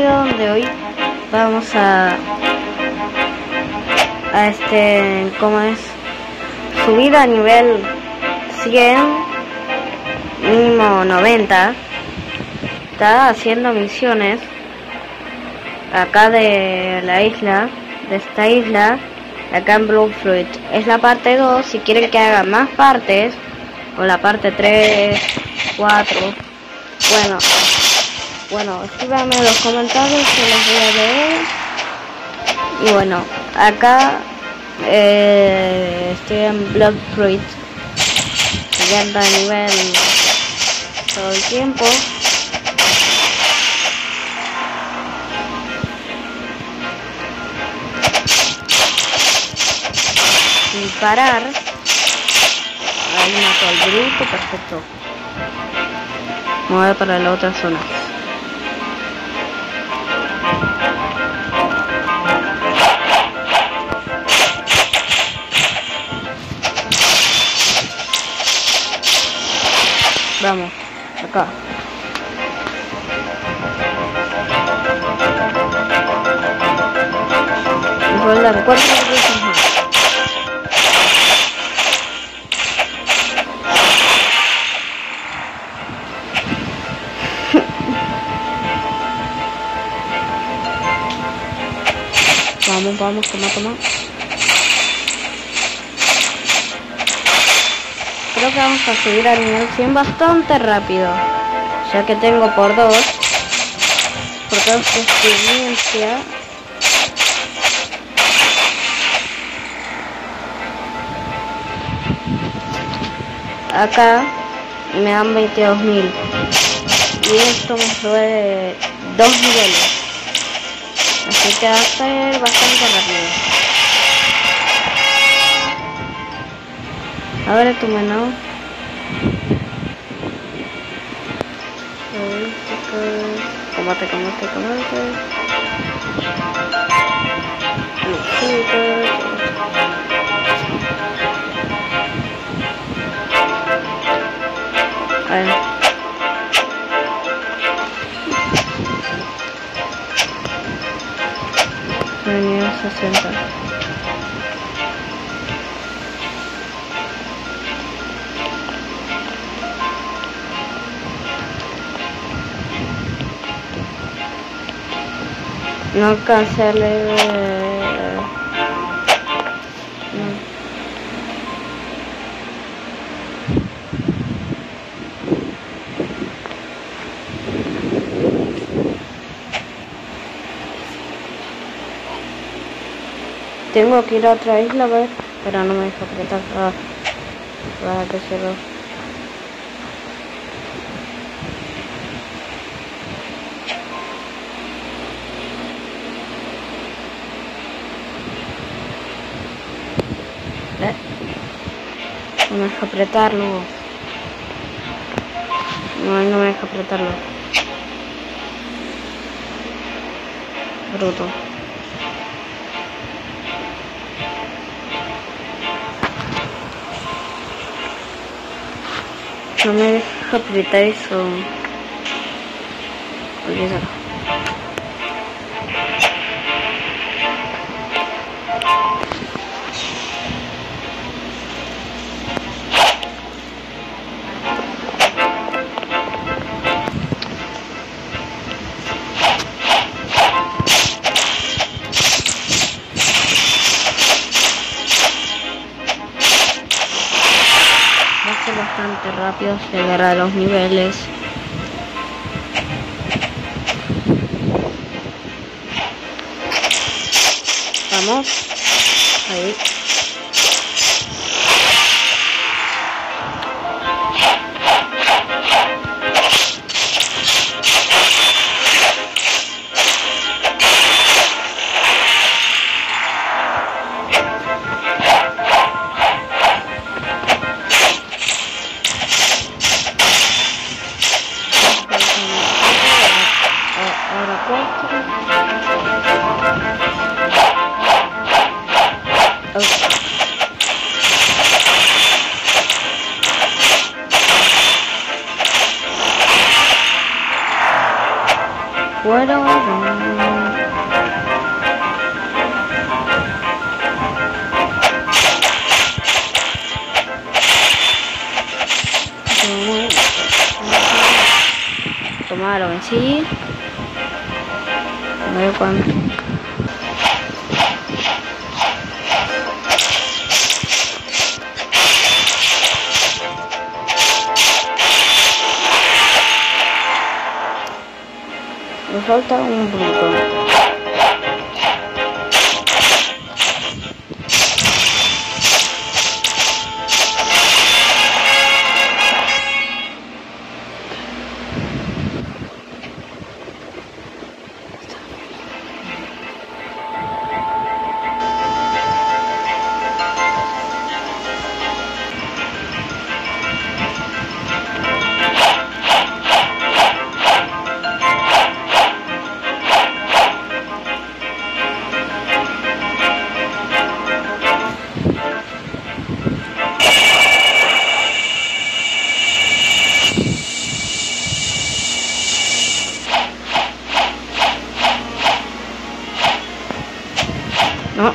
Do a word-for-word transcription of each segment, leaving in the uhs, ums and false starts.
video donde hoy vamos a a este cómo es subir a nivel cien, mínimo noventa. Está haciendo misiones acá de la isla, de esta isla, acá en Blue Fruit. Es la parte dos. Si quieren que haga más partes, o la parte tres, cuatro, bueno, bueno, escríbanme en los comentarios que los voy a leer. Y bueno, acá eh, estoy en Blood Fruit, subiendo de nivel todo el tiempo. Sin parar. Ahí mató al bruto, perfecto. Me voy para la otra zona. Vamos, acá. Me faltan cuatro veces más. Vamos, vamos, toma, toma. Creo que vamos a subir al nivel cien bastante rápido, ya que tengo por dos, por dos experiencia. Acá me dan veintidós mil y esto me sube dos niveles. Así que va a ser bastante rápido. Abre tu menú. Combate, combate, combate. A ver. Nivel sesenta. No alcancé a leer. No. Tengo que ir a otra isla, ¿ves? Pero no me deja apretar. Ah, para que se lo... ¿Eh? No me deja apretarlo. No, no me deja apretarlo. Bruto. No me deja apretar eso. Olvídalo. Bastante rápido llegar a los niveles. Vamos, ahí. Ok. Toma, lo vencí. A ver cuándo. Me falta un bruto. No.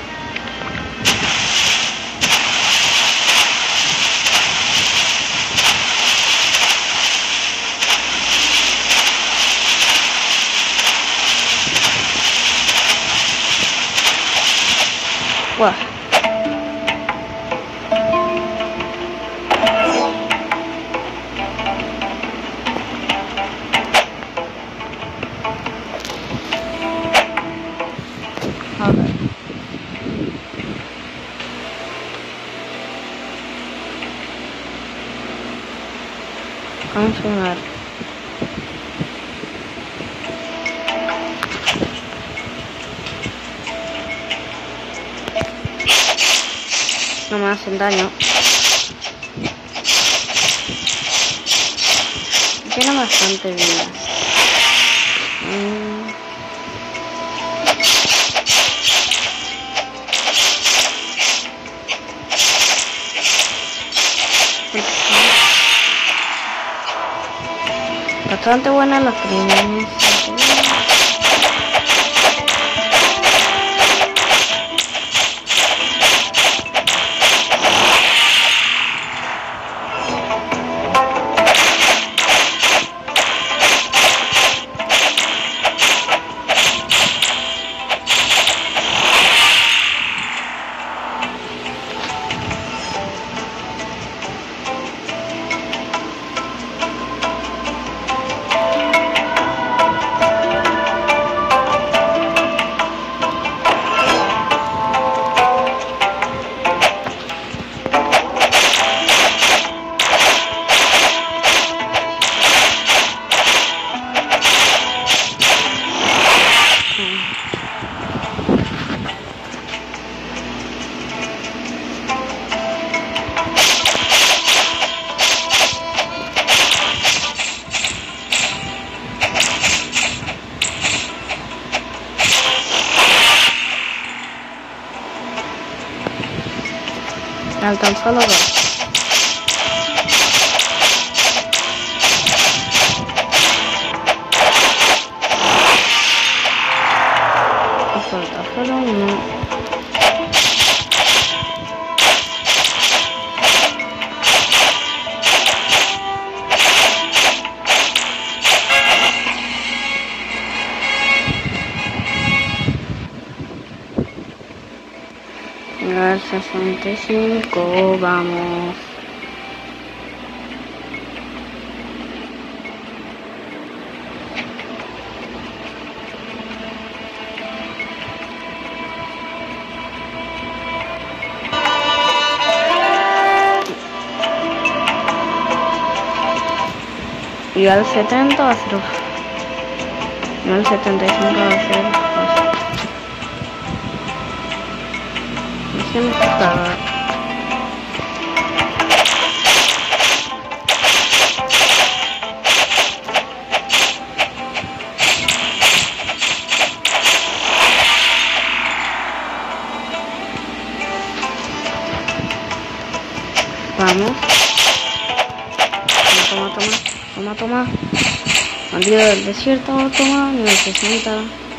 Buah. A ver. Continuar. No me hacen daño. Tiene bastante vida. Mm. Bastante buenas las primeras. Faltan solo dos. Me falta solo uno. Al sesenta y cinco, vamos. Y al setenta va a ser. No, al setenta y cinco va a ser. Estaba. Vamos. Toma, toma, toma, toma. Bandido del desierto, toma, nivel sesenta.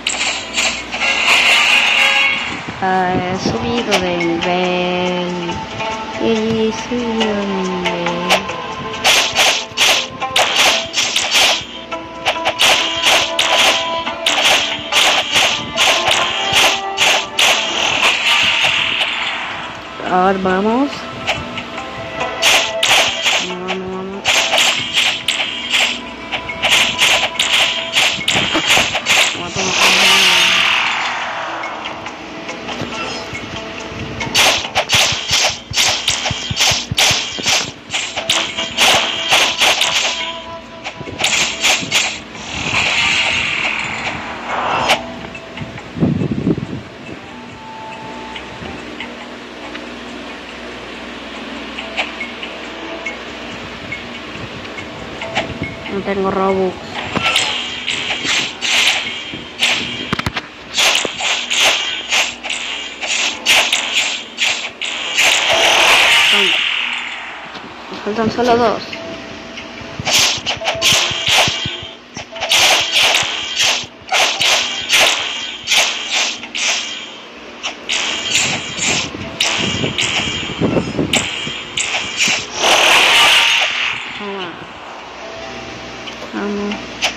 Ah, he subido de nivel y subido de nivel. A ver, vamos. Vamos, vamos, vamos. Vamos, toma, toma. No tengo Robux. Me faltan solo dos. Toma. Vamos.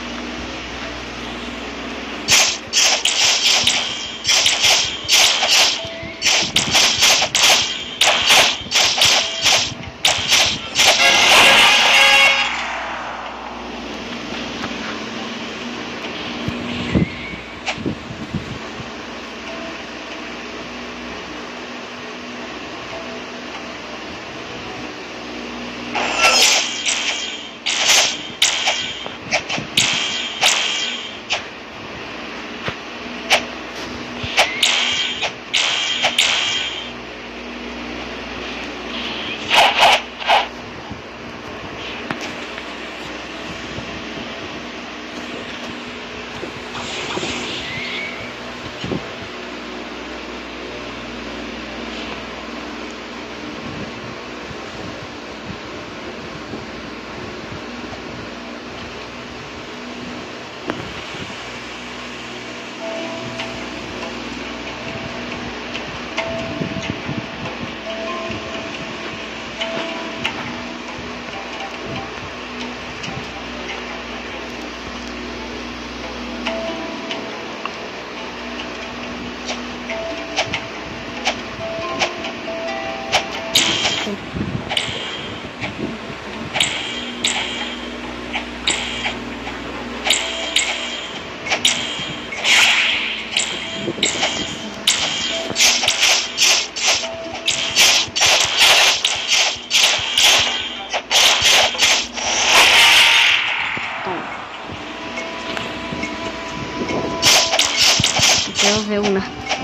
Dos de una.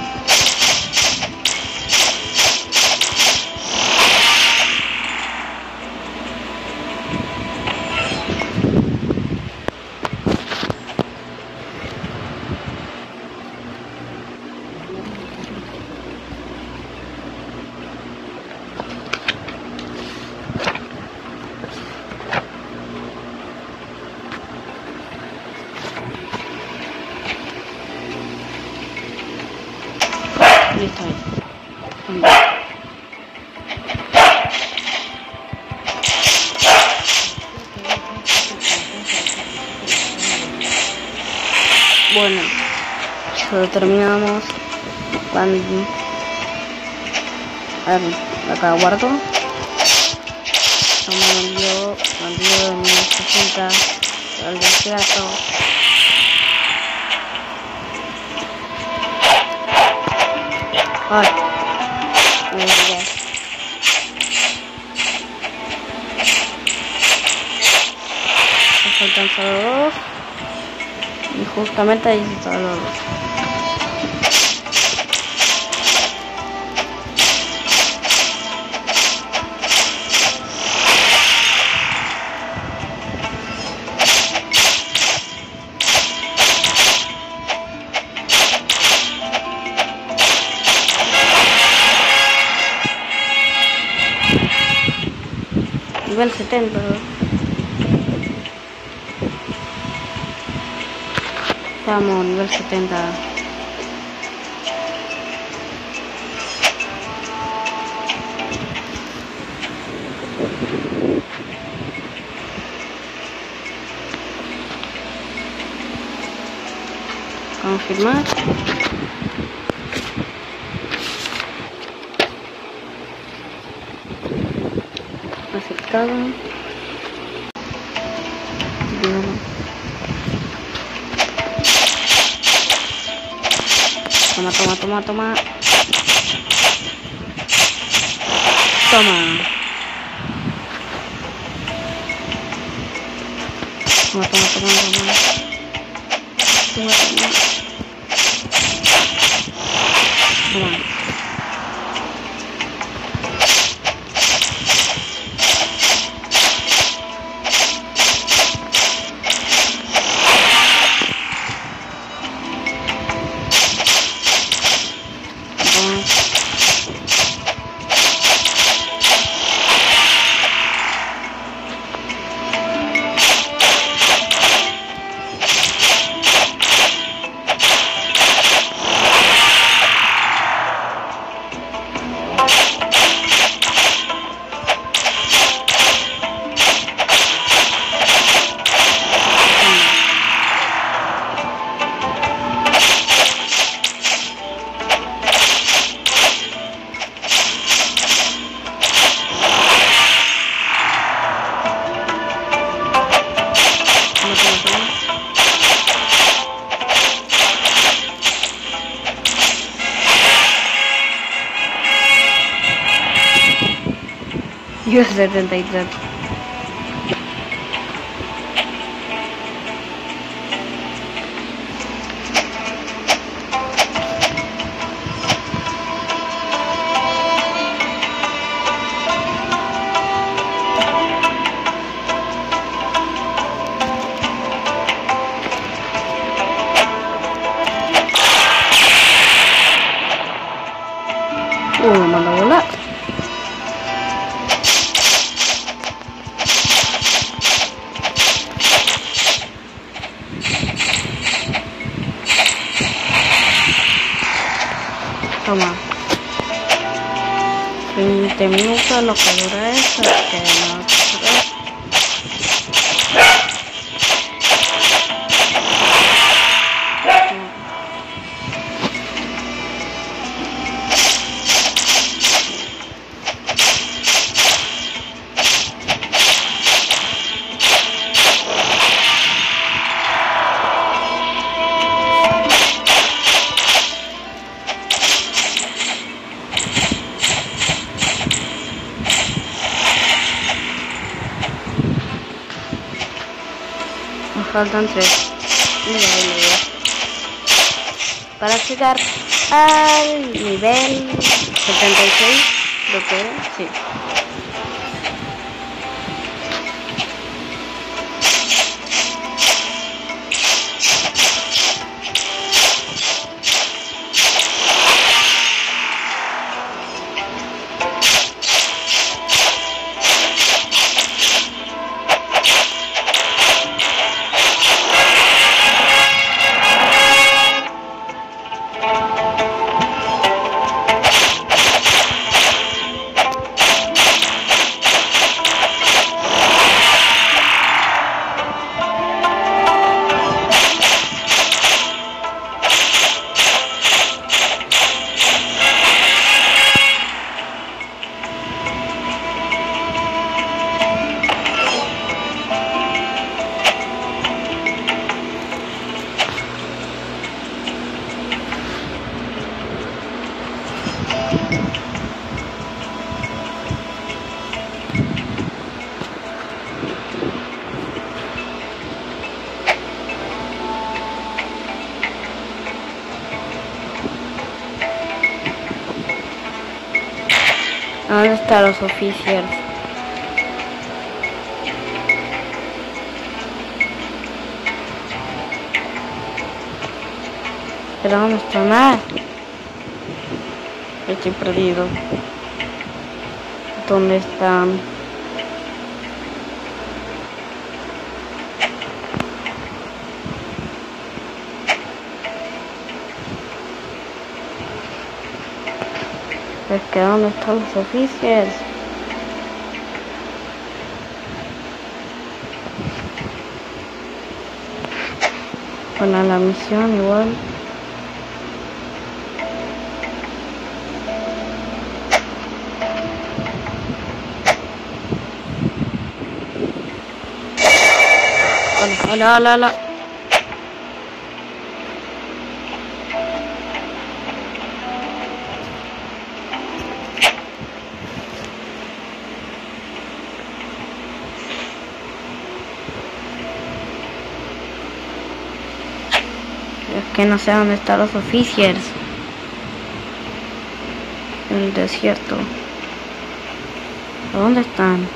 Listo. Bueno, solo terminamos cuando a ver, acá guardo. Como envió, envió en mil sesenta al desierto. Ay, me olvidé. Me faltan solo dos. Y justamente ahí están solo dos. Nivel setenta. Estamos nivel setenta. Confirmar. Aceptado. Toma, toma, toma, toma. Toma. Toma, toma, toma, toma. Toma, toma. Toma. Yo setenta y tres. Uh, me manda a volar. Toma. veinte minutos lo que dura eso, que no. Me faltan tres. Mira, mira, mira. Para llegar al nivel setenta y seis, lo que era, sí. ¿Dónde están los oficiales? Pero ¿dónde están? Ah, estoy perdido. ¿Dónde están? Es que ¿dónde están los oficiales? Bueno, la misión igual. Hola, hola, hola. Es que no sé dónde están los oficiers. En el desierto. ¿Dónde están?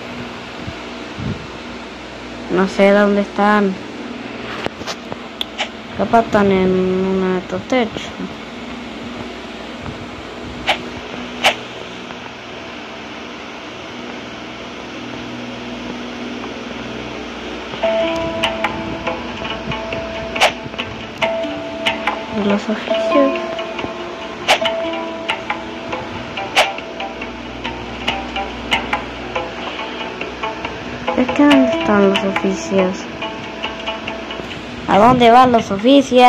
No sé dónde están. Capaz están en uno de estos techos. Los oficios. Es que ¿dónde están los oficios? ¿A dónde van los oficios?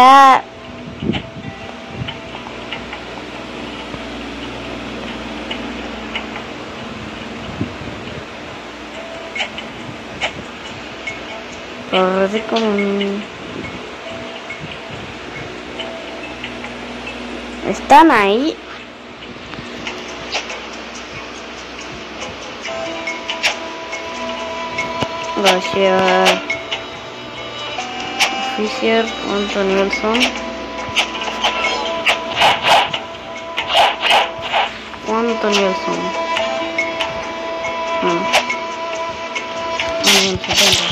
Por así como un... ¿Están ahí? Gracias. Oficial, ¿cuánto nivel son? ¿Cuánto nivel son? No. Nivel setenta.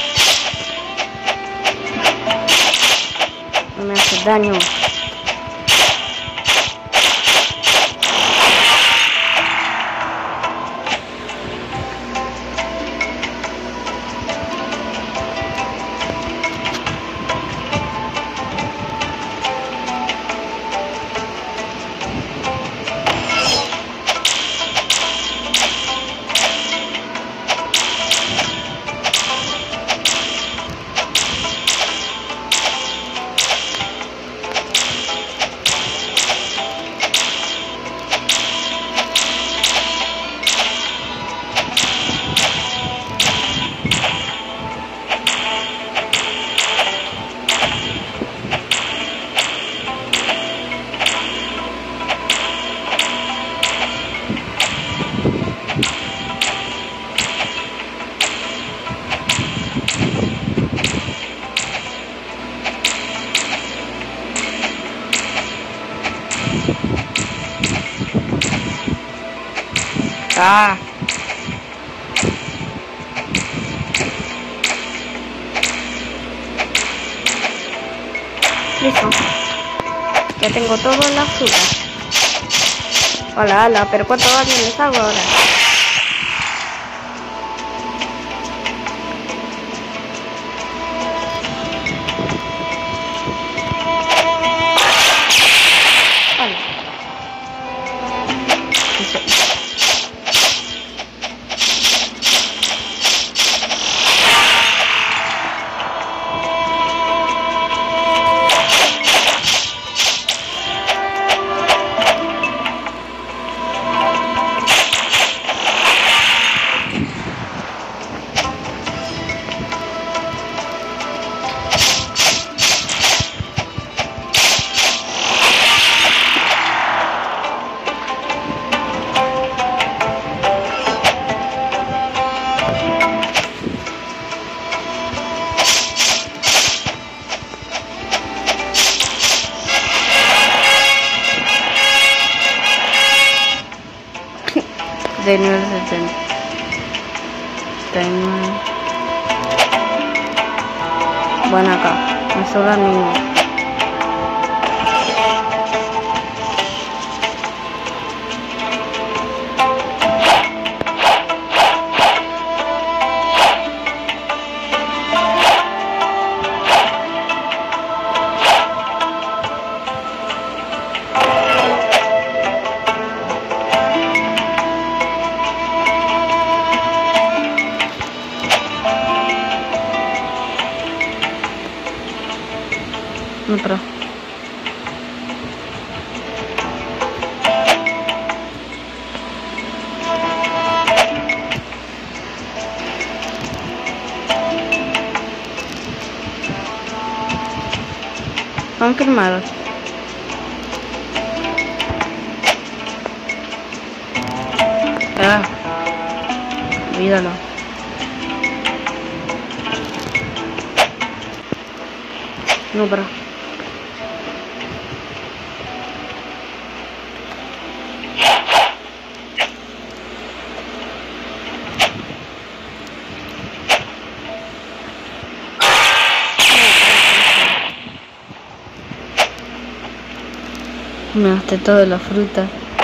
No me hace daño. Ah. Listo. Ya tengo todo en la fruta. Hola, hola, pero ¿cuánto daño les hago ahora? De nivel setenta y nueve. Bueno, acá me sobra ninguno. Otro. Confirmar. Ah, olvídalo. No, pero me gasté toda la fruta.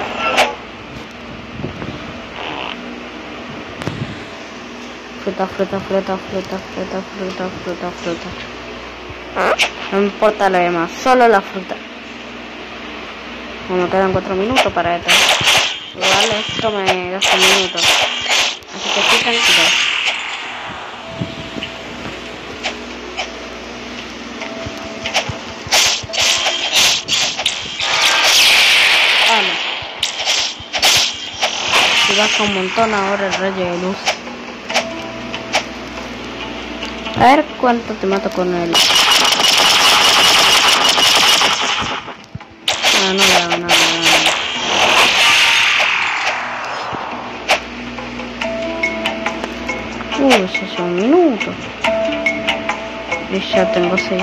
Fruta, fruta, fruta, fruta, fruta, fruta, fruta, fruta. No me importa lo demás, solo la fruta. Bueno, me quedan cuatro minutos para esto. Igual esto me gasta un minuto. Así que estoy tranquilo. Vamos. Si baja un montón ahora el rayo de luz. A ver cuánto te mato con él. No, no le hago nada, nada. Uy, eso es un minuto. Y ya tengo seis.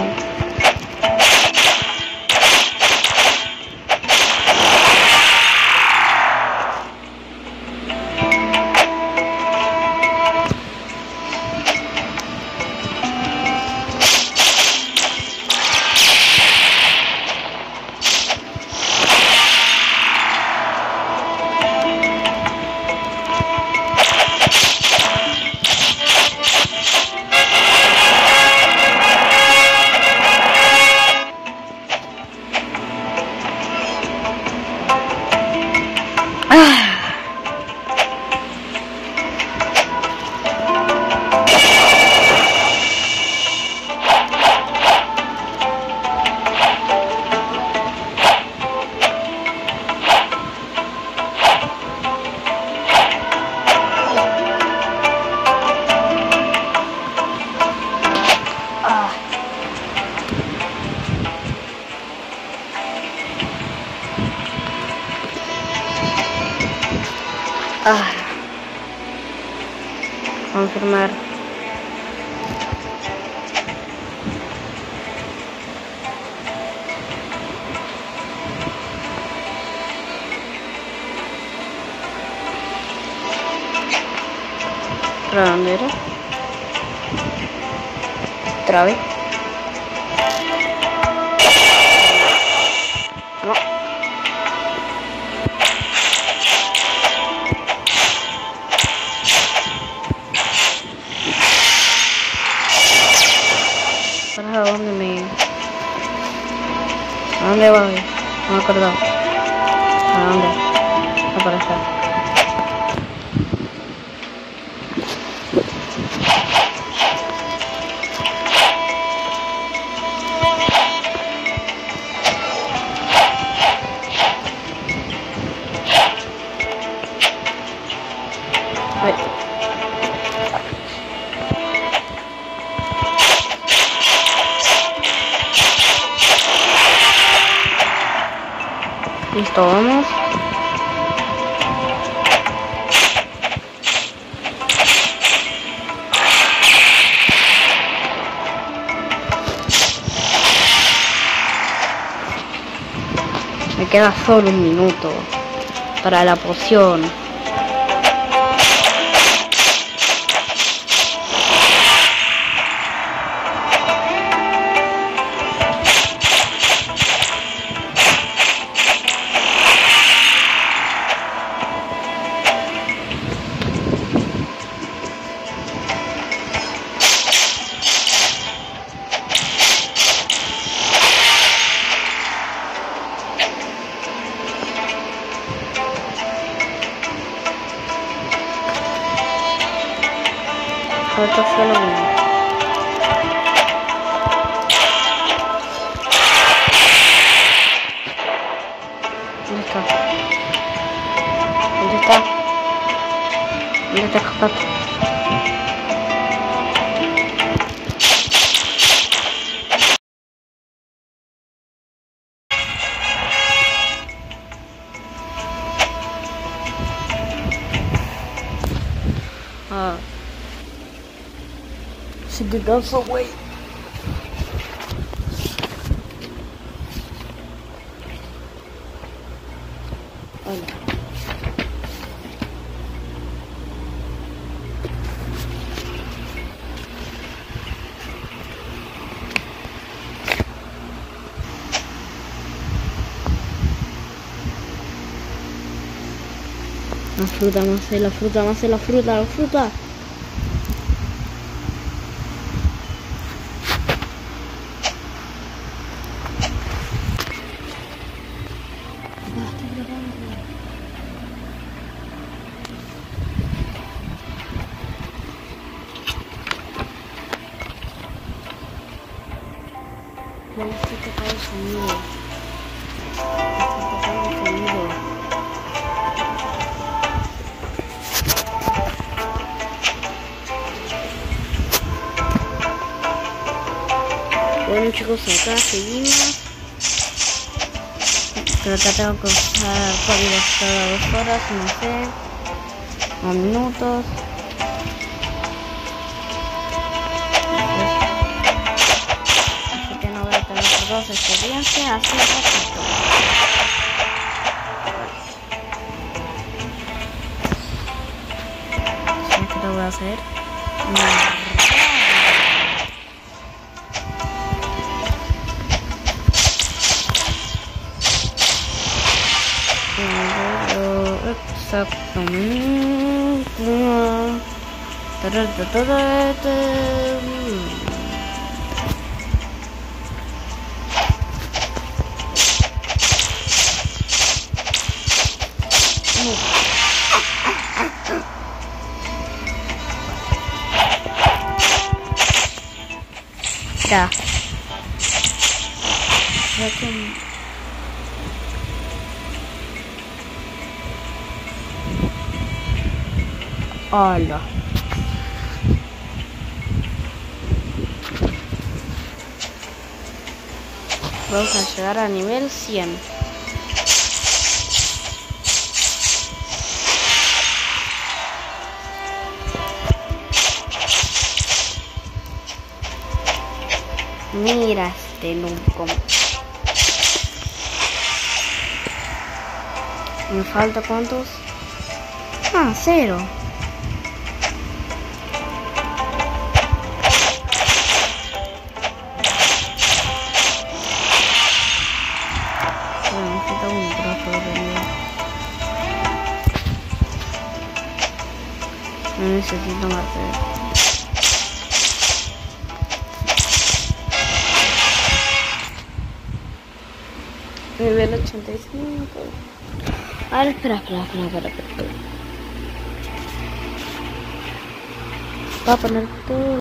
Ah, confirmar. ¿Para dónde era? ¿Otra vez? No. ¿Para dónde me...? ¿A dónde voy? No me acuerdo. ¿A dónde? No, para allá. Ay. Listo, vamos. Me queda solo un minuto para la poción. Falta solo uno. ¿Dónde está? ¿Dónde está? ¿Dónde te escapaste? Ah. She did go so way. Hola. La fruta, más la fruta, más la fruta, la fruta. No estoy tocando el sonido. Estoy tocando el sonido. Bueno chicos, acá seguimos. Creo que tengo que usar códigos cada dos horas, no sé, o minutos. Así que no voy a tener dos experiencias, así rapidito. ¿Sabes qué te voy a hacer? No. Exactamente. Ya. Hola. Vamos a llegar a nivel cien. Mira este nunca. ¿Me falta cuántos? Ah, cero. Bueno, me falta un brazo de vida. No necesito más de... Nivel ochenta y cinco. Ahora espera, espera, espera, espera, espera. Voy a poner todo.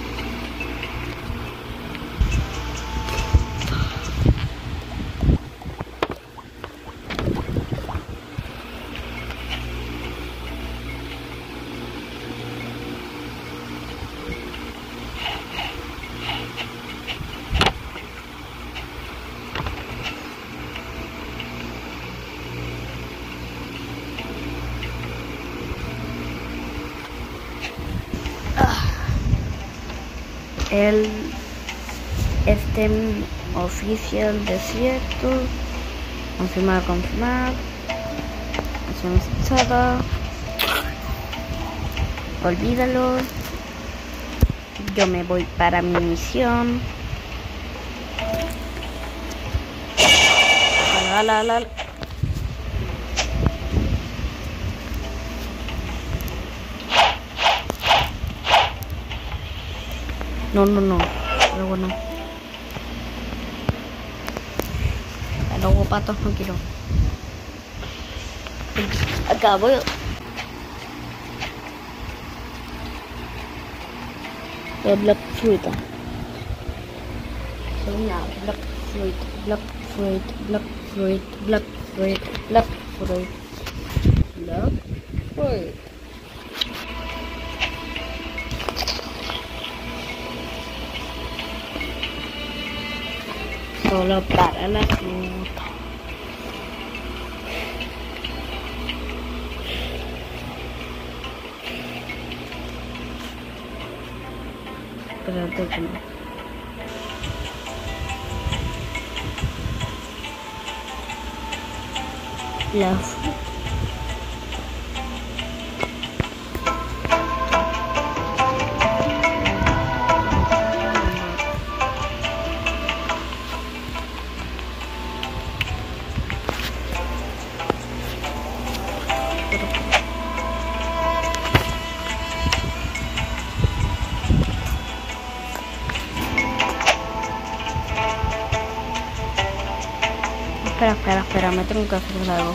El este oficial desierto, confirmar, confirmar, hacemos todo, olvídalo, yo me voy para mi misión. La, la, la, la. No, no, no, luego no. Luego patos no quiero. Acá voy. El black fruit. Sonia, black fruit, black fruit, black fruit, black fruit, black fruit, black fruit. Solo para la fruta. Espérate que no. La fruta. Espera, espera, espera, me tengo que hacer algo.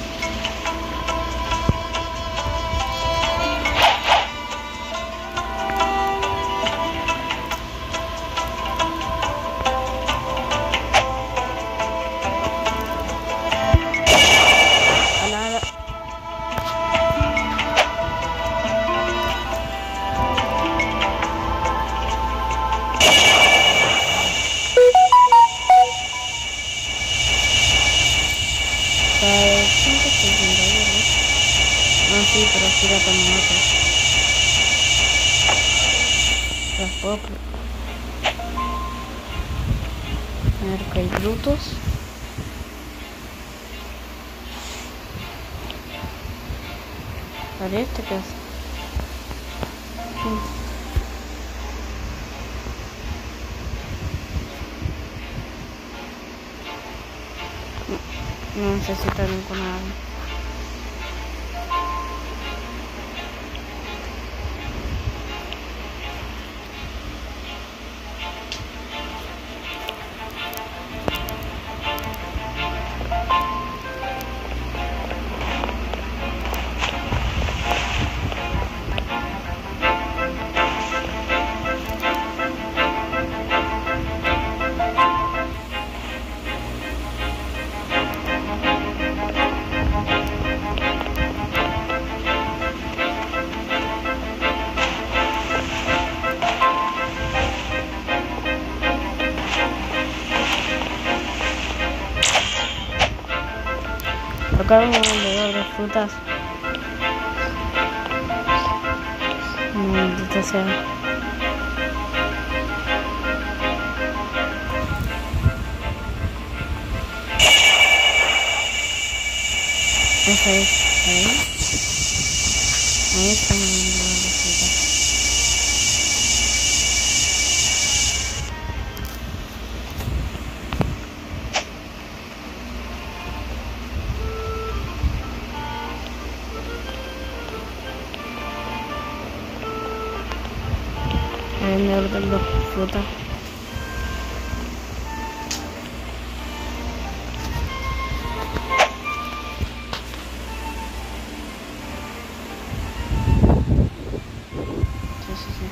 No, sí, pero sí la tomo otra. Las puedo... A ver que hay frutos. Vale, este que hace. No, no necesito ninguna. Acá un vendedor de frutas. Maldita sea. Esa es, ahí. Ahí está un vendedor de frutas. El vendedor de las frutas. Sí, sí, sí.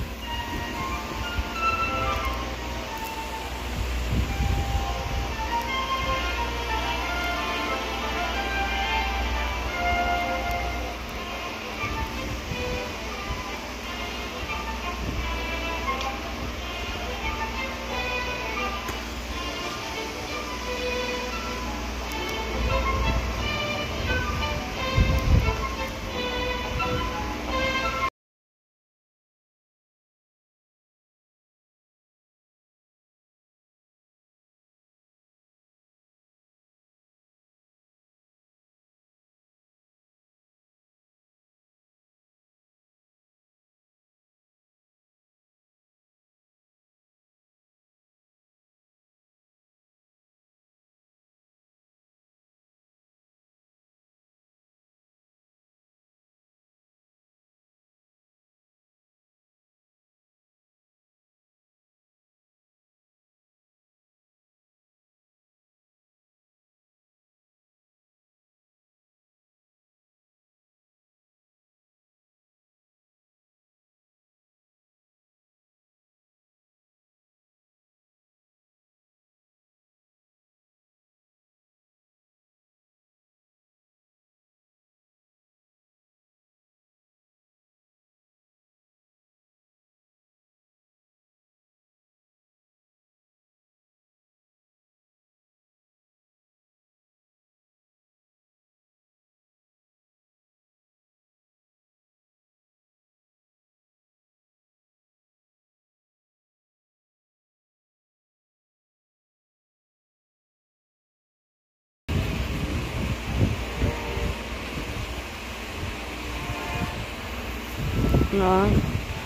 No. No.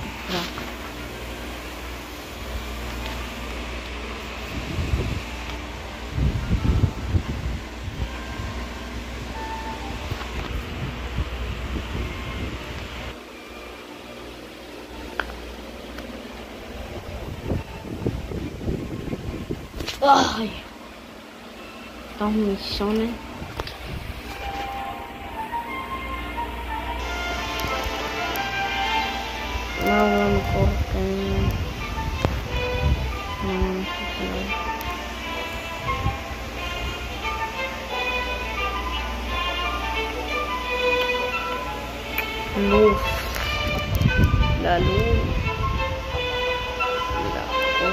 Ay, dos millones. No, bueno, porque no, no sé si luz, la luz, la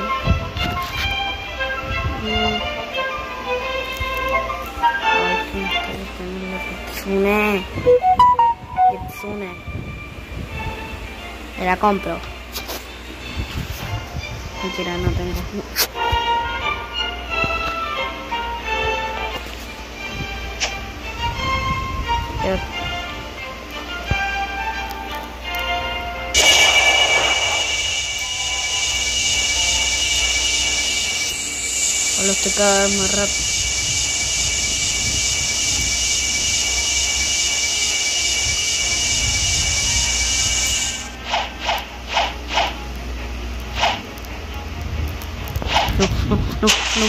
ay, que me está gustando la Kitsune. Kitsune. Me la compro. Mentira, no tengo. Pero... o los te cada vez más rápido. No, no, no, no.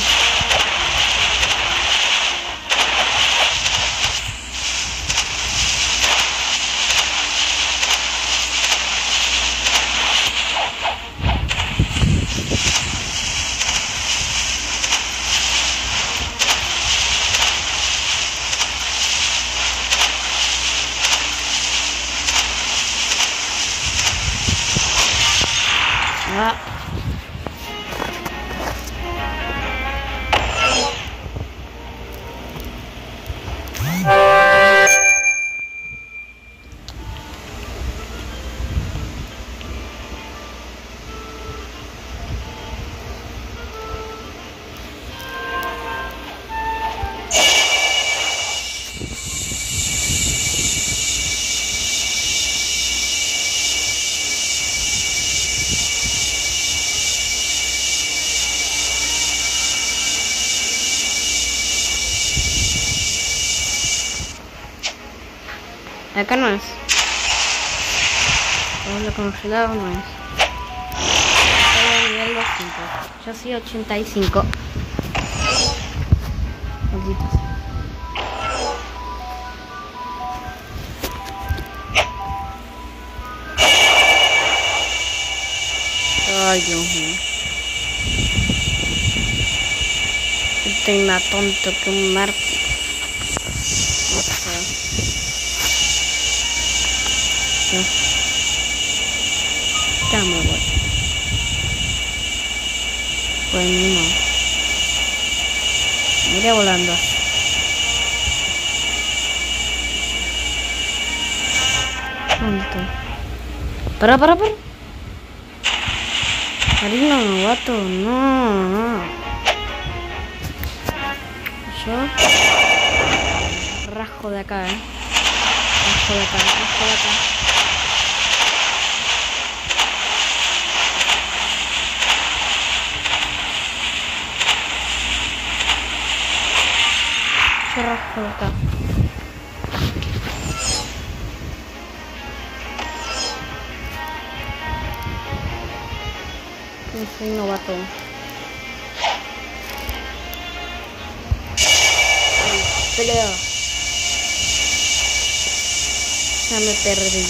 Ah. Acá no es. Todo lo congelado no es. Todo nivel doscientos. Yo soy ochenta y cinco. Malditos. Ay, Dios mío. Estoy más tonto que un mártir. O sea. Está muy bueno. Pues no. Mira volando. ¿Dónde estoy? Para, para, para. Harina novato, no, no. Yo rasco de acá, eh. Rasco de acá, rasco de acá. Yo rasco de acá. Soy novato. Pelea. Ya me perdí.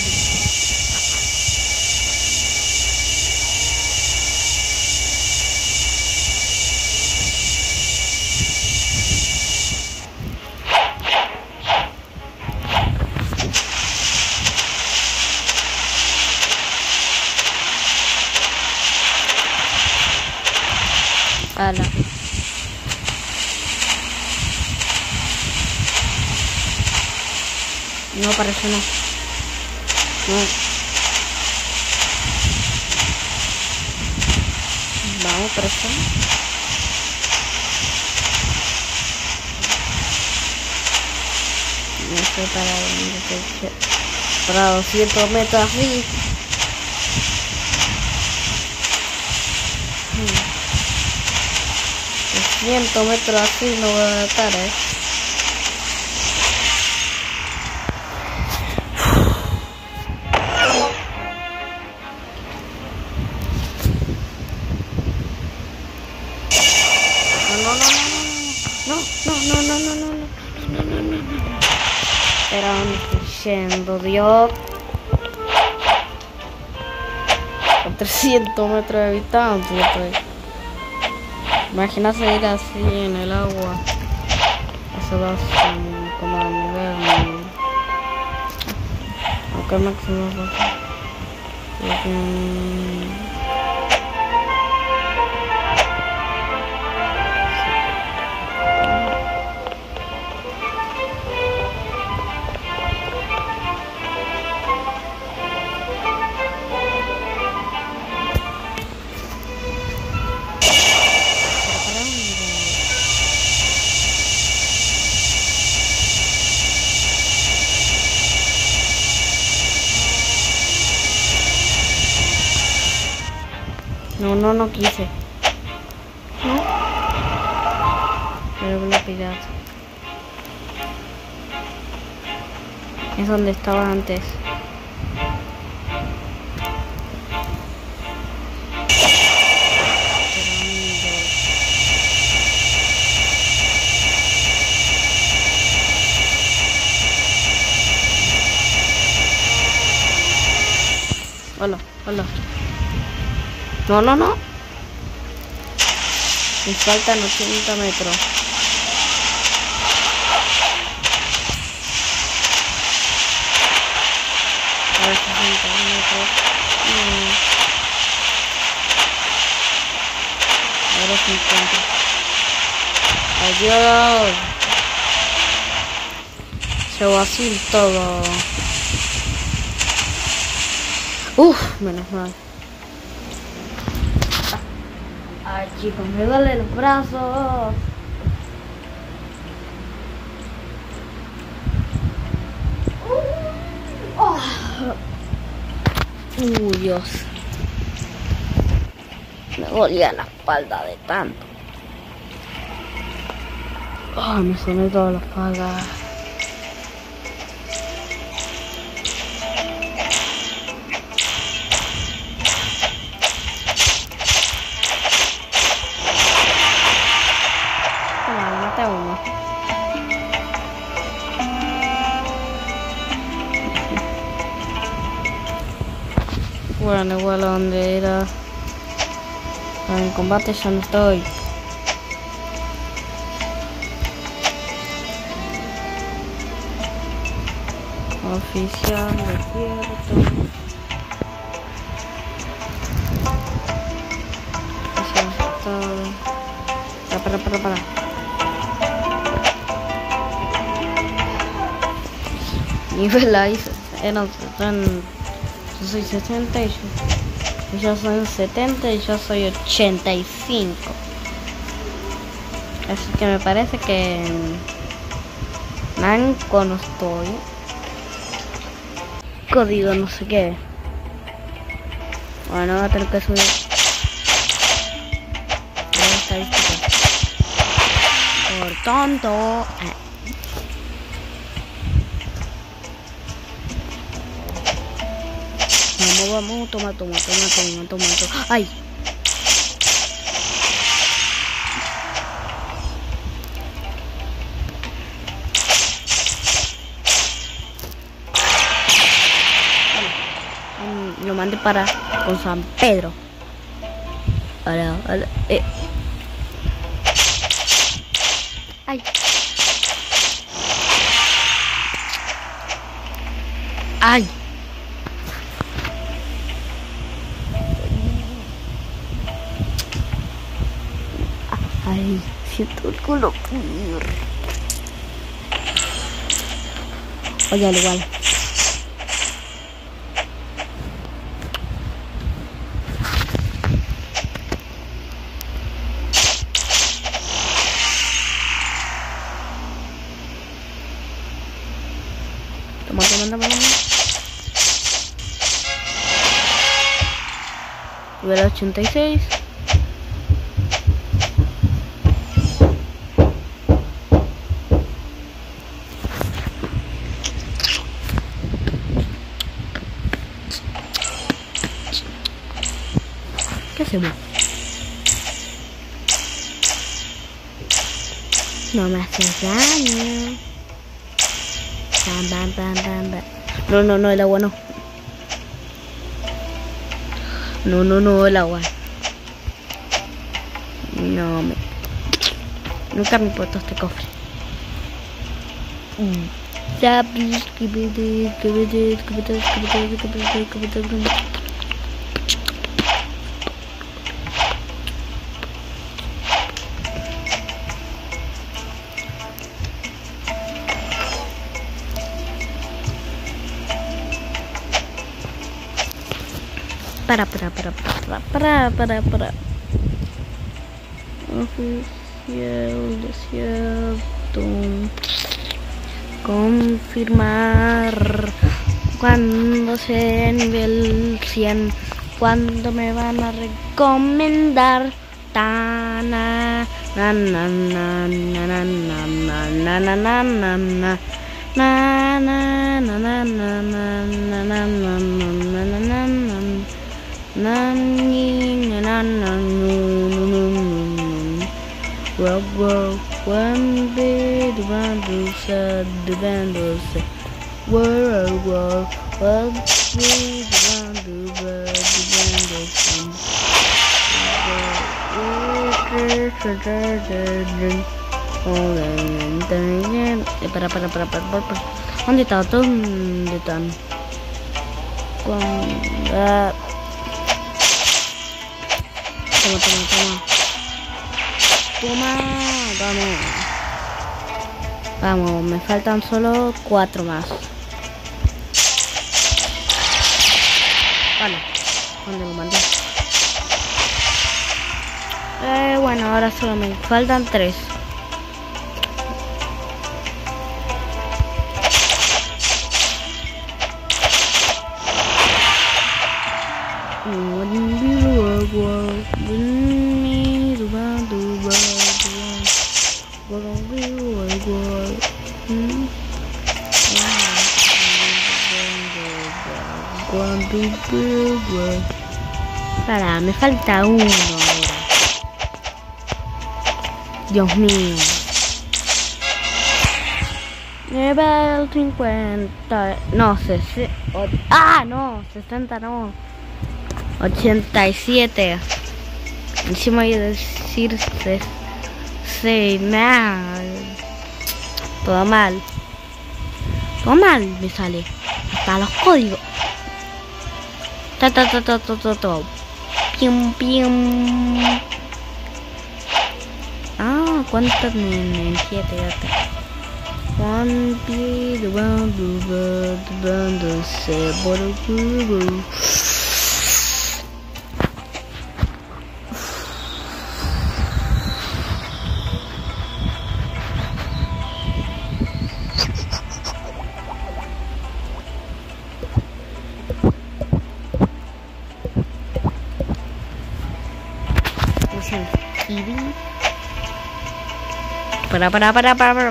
Ala. No, para eso no. No. Vamos, para eso. No sé para dónde se... Para doscientos metros, sí. trescientos metros así no voy a estar, eh. No, no, no, no, no, no, no, no, no, no, no. Pero ¿dónde estoy yendo, Dios? A trescientos metros de distancia estoy. Imagina seguir así en el agua. Eso va a ser como a nivel. Aunque el máximo va a ser. No, no, no quise. No. Pero la pirata. Es donde estaba antes. Hola, hola. No, no, no. Me faltan ochenta metros. A ver, sesenta metros. No. Ahora cincuenta. Adiós. Se va así todo. Uf, menos mal. Ay, chicos, me duelen los brazos. Oh. Uy, Dios. Me dolía la espalda de tanto. Ay, me sonó toda la espalda. Uno. Bueno, igual a donde era. En combate ya no estoy. Oficial, despierto. Para, para, para, para. Nivel ahí eran, eran, yo soy sesenta y yo, yo soy setenta y yo soy ochenta y cinco. Así que me parece que en Nanco no estoy. Código no sé qué. Bueno, voy a tener que subir la estadística. Por tonto. Vamos, vamos, toma, toma, toma, toma, toma, toma. ¡Ay! Vale. Lo mandé para con San Pedro. Ahora, ahora, eh. ¡Ay! ¡Ay! Ay, siento el culo. Oye, al igual. Toma, toma, toma, toma. nivel ochenta y seis. ¿Qué hacemos? No me haces daño. Bam, bam, bam, bam, bam. No, no, no, el agua no. No, no, no, el agua. No, me... Nunca me importó este cofre. Para, para, para, para, para, para, para. Oficial, desierto. Confirmar. Cuando sea nivel cien. Cuando me van a recomendar. Ta na na na na na na na na na na na na. Na na na na na na na na na na na na. Nani na na na no no no no. Wow wow. One bit one do sad the bando say. Wow wow. One bit one do bad the bando say. Para para para para para. ¿Dónde está? ¿Dónde están? Con Toma, toma, toma. Toma, vamos. Vamos, me faltan solo cuatro más. Vale, ¿dónde lo mandé? Eh, bueno, ahora solo me faltan tres. Para, me falta uno ahora. Dios mío. Nivel cincuenta. No, sesenta. Ah, no, sesenta no. ochenta y siete. Encima voy a decir se mal. Todo mal. Todo mal me sale. Hasta los códigos. Ta ta ta ta ta ta ta. Pium pium. Ah, cuánta energía te gasta. One pie the one the bird the bundle se bolu. Para, para, para, para, para.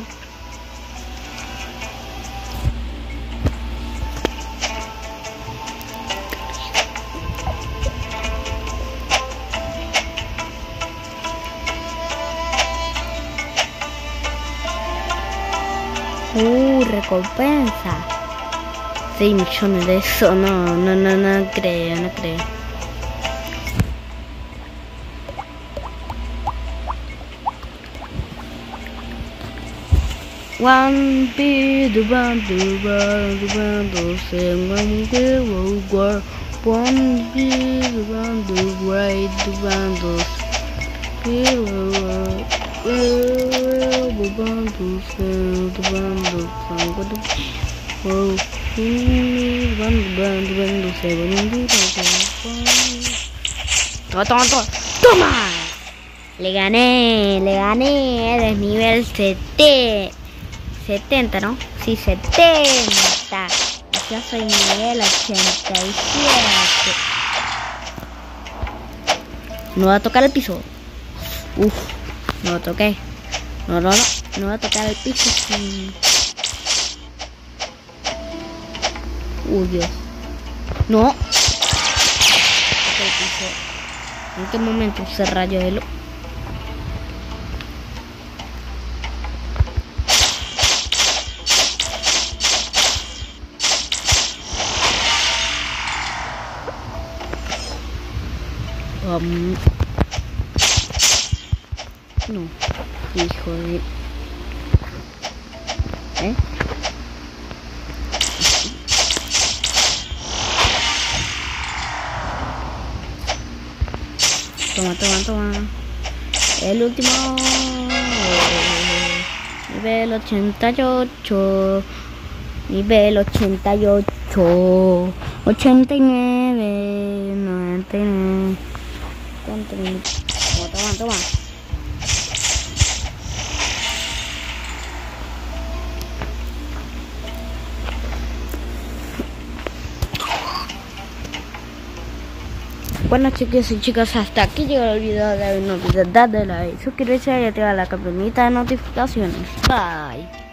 Uh, recompensa. seis millones de eso, no, no, no, no creo, no creo. One be the one the one the one the same one the war. One be the one the right the one the hero. The one the same the one the same what the oh one the one the one the seven the toma toma toma. Le gané, le gané, eres nivel setenta. setenta, ¿no? Sí, setenta. Yo soy nivel ochenta y siete. No va a tocar el piso. Uf, no lo toqué. No, no, no, no va a tocar el piso. Uy, Dios. No. ¿En qué momento se rayó de lo? Um, no, hijo de... ¿Eh? Toma, toma, toma. El último. Nivel ochenta y ocho. Nivel ochenta y ocho. ochenta y nueve. noventa y nueve. Toma, toma, toma. Bueno, chicos y chicas, hasta aquí llegó el video de hoy. No olvides darle like, suscribirse y activar la campanita de notificaciones. Bye.